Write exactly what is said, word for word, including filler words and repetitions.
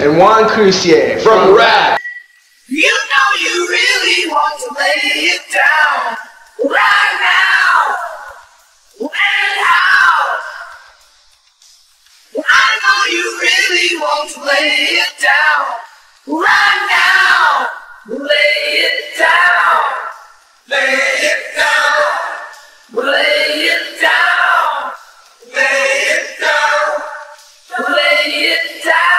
and Juan Croucier from Ratt. You know you really want to lay it down right now. When how? I know you really want to lay it down right now. Lay it down. Lay it down. Lay it down. Lay it down. Lay it down.